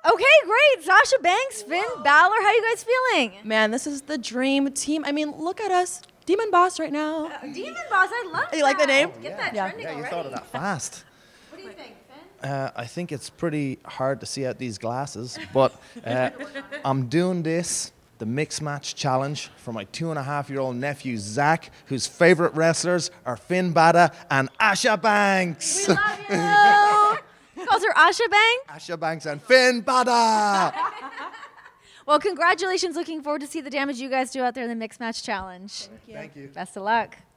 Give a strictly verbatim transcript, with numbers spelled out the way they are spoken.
Okay, great. Sasha Banks, Finn Balor, how you guys feeling? Man, this is the dream team. I mean, look at us. Demon Boss right now. Uh, Demon Boss, I love that. You like the name? Get yeah. that Yeah. trending Yeah, you already. thought of that fast. What do you think, Finn? Uh, I think it's pretty hard to see out these glasses, but uh, I'm doing this, the Mix Match Challenge, for my two and a half year old nephew, Zach, whose favorite wrestlers are Finn Balor and Asha Banks. We love you. He calls her Asha Bang. Asha Banks and Finn Balor. Well, congratulations. Looking forward to see the damage you guys do out there in the Mixed Match Challenge. Thank you. Best of luck.